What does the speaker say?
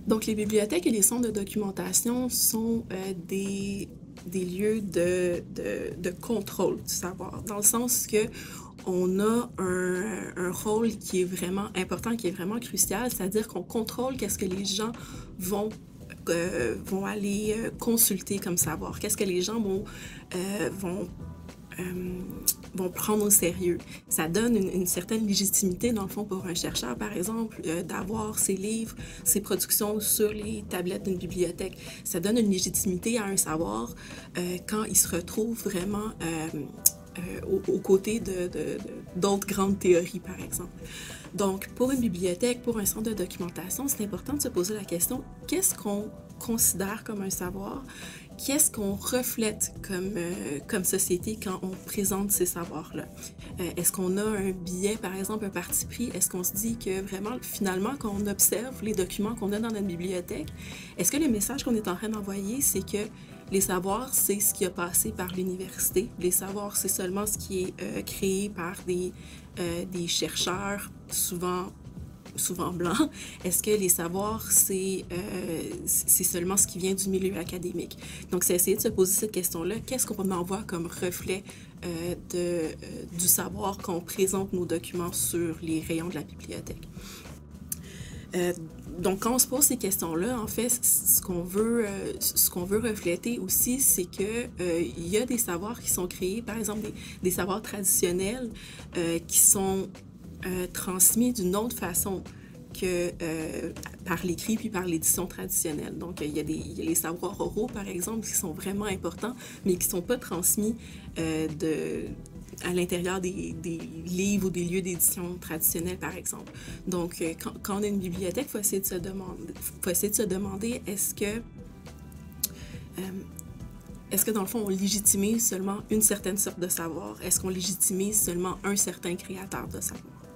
Donc, les bibliothèques et les centres de documentation sont des lieux de contrôle du savoir, dans le sens que on a un rôle qui est vraiment important, qui est vraiment crucial, c'est-à-dire qu'on contrôle qu'est-ce que les gens vont vont aller consulter comme savoir, qu'est-ce que les gens vont euh, vont prendre au sérieux. Ça donne une certaine légitimité, dans le fond, pour un chercheur, par exemple, d'avoir ses livres, ses productions sur les tablettes d'une bibliothèque. Ça donne une légitimité à un savoir quand il se retrouve vraiment aux côtés d'autres grandes théories, par exemple. Donc, pour une bibliothèque, pour un centre de documentation, c'est important de se poser la question, qu'est-ce qu'on considère comme un savoir? Qu'est-ce qu'on reflète comme société quand on présente ces savoirs-là? Est-ce qu'on a un biais, par exemple, un parti pris? Est-ce qu'on se dit que vraiment, finalement, quand on observe les documents qu'on a dans notre bibliothèque, est-ce que le message qu'on est en train d'envoyer, c'est que les savoirs, c'est ce qui a passé par l'université. Les savoirs, c'est seulement ce qui est créé par des chercheurs, souvent blancs. Est-ce que les savoirs, c'est seulement ce qui vient du milieu académique? Donc, c'est essayer de se poser cette question-là. Qu'est-ce qu'on envoie comme reflet du savoir quand on présente nos documents sur les rayons de la bibliothèque? Donc, quand on se pose ces questions-là, en fait, ce qu'on veut refléter aussi, c'est que il y a des savoirs qui sont créés, par exemple des savoirs traditionnels qui sont transmis d'une autre façon que par l'écrit puis par l'édition traditionnelle. Donc, il y a les savoirs oraux, par exemple, qui sont vraiment importants, mais qui ne sont pas transmis à l'intérieur des livres ou des lieux d'édition traditionnels, par exemple. Donc, quand on a une bibliothèque, il faut essayer de se demander est-ce que, dans le fond, on légitimise seulement une certaine sorte de savoir? Est-ce qu'on légitimise seulement un certain créateur de savoir?